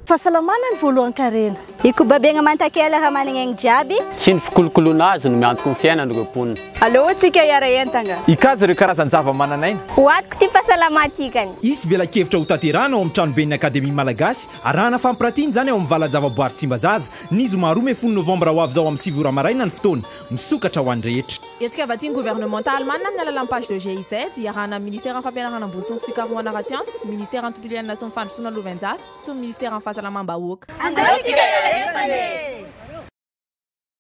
fahasalamana ny voalohany karena ikobabegna mantakela raha managna jiaby sy ny fikolokoloana azy no miantoko ny fiainany ireo mponina allo tsika iara entanga ikazy ireo karazan-java mananaina hoatiko ty fahasalamatikany isy vela-kevitra ho tanterana ao amin'ny tranoben'ny akademia malagasy arahana fampiratiany zany ao amin'ny valan-javaboary tsimbazaza ny zoma 10 novambra ho avy zao amin'ny 7 ora maraina ny fotoana misokatra ho any rehetra etsika vatsiny gouvernemental manina amin'ny alalan'ny page de GIZ iarahana ministère en fampianarana ambony sy ny fikarohana ara-tsiansy ministère en tontolo iainana sy ny fandrosoana lovenjara sy ny ministère en fahasalamam-bahoaka Andao tsika iara entana